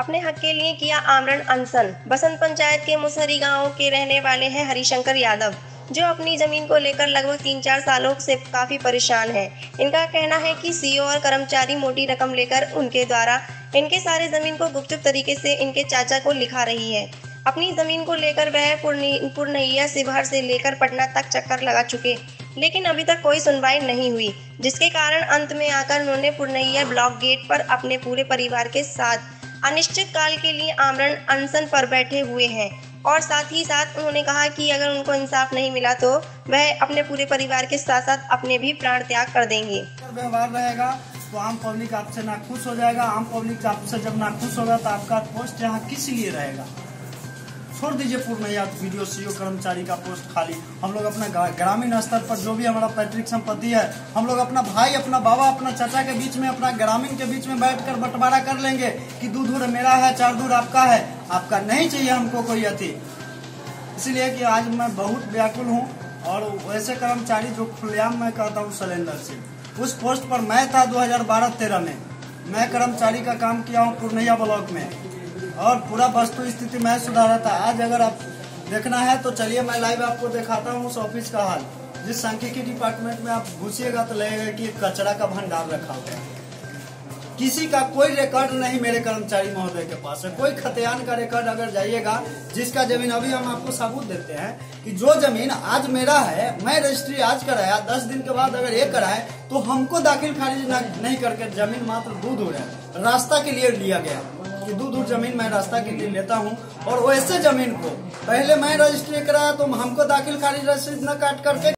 अपने हक के लिए किया आमरण अनशन। बसंत पंचायत के मुसहरी गांव के रहने वाले हैं हरिशंकर यादव, जो अपनी जमीन को लेकर लगभग 3-4 सालों से काफी परेशान हैं। इनका कहना है कि सीईओ और कर्मचारी मोटी रकम लेकर उनके द्वारा इनके सारे जमीन को गुपचुप तरीके से इनके चाचा को लिखा रही है। अपनी जमीन को लेकर वह पुरनहिया शिवहर से लेकर पटना तक चक्कर लगा चुके, लेकिन अभी तक कोई सुनवाई नहीं हुई, जिसके कारण अंत में आकर उन्होंने पुरनहिया ब्लॉक गेट पर अपने पूरे परिवार के साथ अनिश्चित काल के लिए आमरण अनशन पर बैठे हुए हैं। और साथ ही साथ उन्होंने कहा कि अगर उनको इंसाफ नहीं मिला तो वह अपने पूरे परिवार के साथ साथ अपने भी प्राण त्याग कर देंगे। व्यवहार रहेगा तो आम पब्लिक आपसे नाखुश हो जाएगा। आम पब्लिक आपसे जब नाखुश होगा तो आपका पोस्ट यहाँ किस लिए रहेगा? छोड़ दीजिए पुरनहिया वीडियो सीईओ कर्मचारी का पोस्ट खाली। हम लोग अपना ग्रामीण स्तर पर जो भी हमारा पैतृक संपत्ति है, हम लोग अपना भाई, अपना बाबा, अपना चाचा के बीच में, अपना ग्रामीण के बीच में बैठकर बंटवारा कर लेंगे कि 2 धूर मेरा है, 4 धूर आपका है। आपका नहीं चाहिए हमको कोई अति। इसलिए कि आज मैं बहुत व्याकुल हूँ। और वैसे कर्मचारी जो खुलेआम मैं कहता हूँ सलेंडर से, उस पोस्ट पर मैं था 2012-13 में। मैं कर्मचारी का काम किया हूँ पुरनहिया ब्लॉक में और पूरा वस्तु स्थिति मैं सुधारा था। आज अगर आप देखना है तो चलिए मैं लाइव आपको दिखाता हूँ उस ऑफिस का हाल। जिस सांख्यिकी डिपार्टमेंट में आप घुसिएगा तो लगेगा कि कचरा का भंडार रखा हुआ है। किसी का कोई रिकॉर्ड नहीं मेरे कर्मचारी महोदय के पास है। कोई खतियान का रिकॉर्ड अगर जाइएगा, जिसका जमीन अभी हम आपको सबूत देते हैं कि जो जमीन आज मेरा है, मैं रजिस्ट्री आज कराया, 10 दिन के बाद अगर ये कराए तो हमको दाखिल खारिज नहीं करके जमीन मात्र 2 धूर है, रास्ता के लिए लिया गया कि 2 धूर जमीन मैं रास्ता के लिए लेता हूं। और वैसे जमीन को पहले मैं रजिस्ट्री कराया तो हमको दाखिल खारिज रसीद न काट करके